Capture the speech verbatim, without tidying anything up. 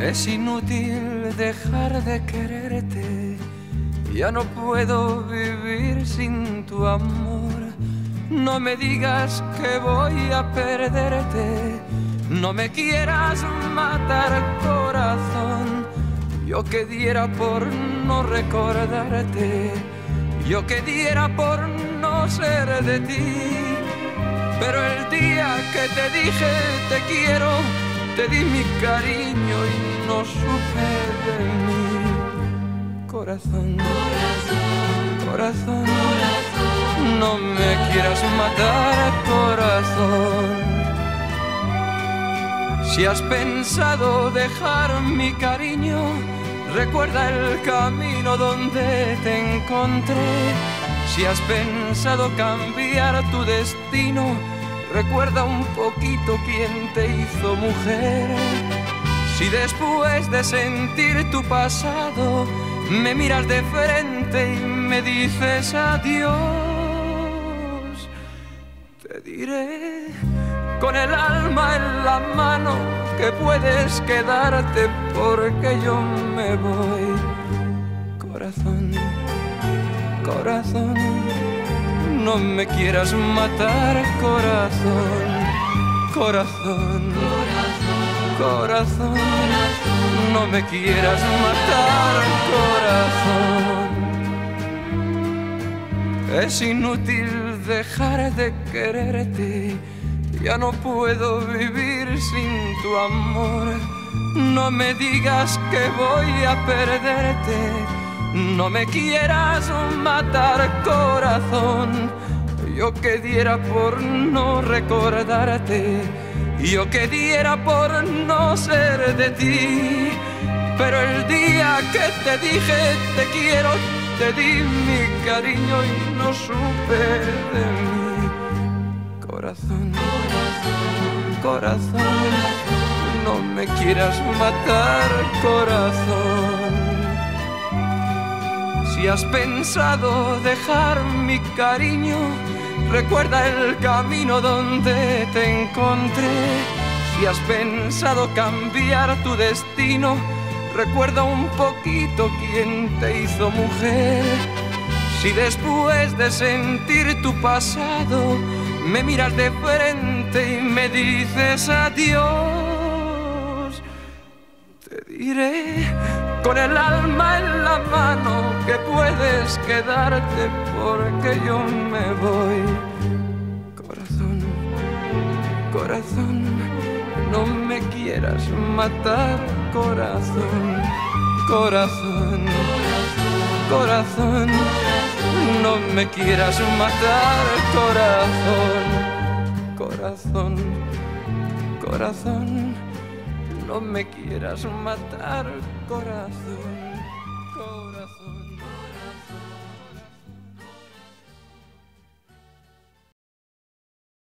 Es inútil dejar de quererte, ya no puedo vivir sin tu amor. No me digas que voy a perderte, no me quieras matar, corazón. Yo que diera por no recordarte, yo que diera por no ser de ti. Pero el día que te dije te quiero, te di mi cariño y no supe de mí. Corazón, corazón, corazón, corazón, no me quieras matar, corazón. Si has pensado dejar mi cariño, recuerda el camino donde te encontré. Si has pensado cambiar tu destino, recuerda un poquito quién te hizo mujer. Si después de sentir tu pasado me miras de frente y me dices adiós, te diré con el alma en la mano que puedes quedarte porque yo me voy. Corazón, corazón, no me quieras matar, corazón, corazón, corazón, corazón, no me quieras matar, corazón. Es inútil dejar de quererte, ya no puedo vivir sin tu amor. No me digas que voy a perderte, no me quieras matar, corazón. Yo que diera por no recordarte, yo que diera por no ser de ti. Pero el día que te dije te quiero, te di mi cariño y no supe de mí. Corazón, corazón, corazón, no me quieras matar, corazón. Si has pensado dejar mi cariño, recuerda el camino donde te encontré. Si has pensado cambiar tu destino, recuerda un poquito quién te hizo mujer. Si después de sentir tu pasado me miras de frente y me dices adiós, te diré con el alma en la mano que puedes quedarte porque yo me voy. Corazón, corazón, no me quieras matar, corazón, corazón, corazón, no me quieras matar, corazón, corazón, corazón, no me quieras matar, corazón.